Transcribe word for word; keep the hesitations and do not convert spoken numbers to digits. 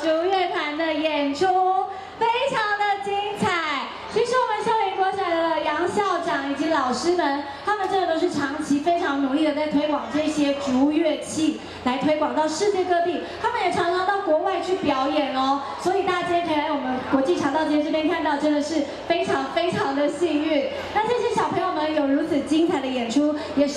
竹乐团的演出，非常的精彩。其实我们秀林国小的杨校长以及老师们，他们真的都是长期非常努力的在推广这些竹乐器，来推广到世界各地。他们也常常到国外去表演哦，所以大家今天可以来我们国际肠道街这边看到，真的是非常非常的幸运。那这些小朋友们有如此精彩的演出，也是。